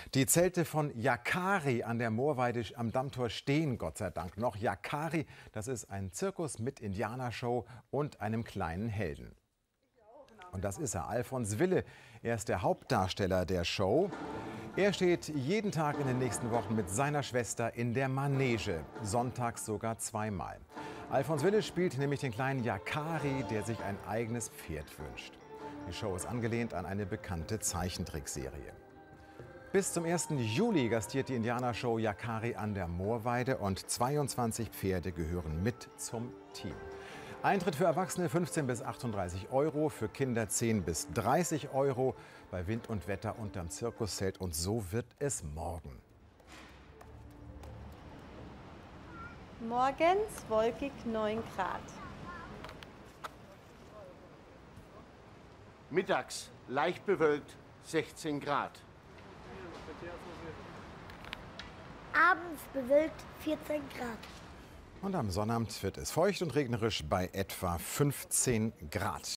Die Zelte von Yakari an der Moorweide am Dammtor stehen Gott sei Dank noch. Yakari, das ist ein Zirkus mit Indianershow und einem kleinen Helden. Und das ist er, Alfons Wille. Er ist der Hauptdarsteller der Show. Er steht jeden Tag in den nächsten Wochen mit seiner Schwester in der Manege, sonntags sogar zweimal. Alfons Wille spielt nämlich den kleinen Yakari, der sich ein eigenes Pferd wünscht. Die Show ist angelehnt an eine bekannte Zeichentrickserie. Bis zum 1. Juli gastiert die Indianershow Yakari an der Moorweide und 22 Pferde gehören mit zum Team. Eintritt für Erwachsene 15 bis 38 Euro, für Kinder 10 bis 30 Euro, bei Wind und Wetter unterm Zirkuszelt. Und so wird es morgen. Morgens wolkig 9 Grad. Mittags leicht bewölkt 16 Grad. Abends bewölkt 14 Grad. Und am Sonnabend wird es feucht und regnerisch bei etwa 15 Grad.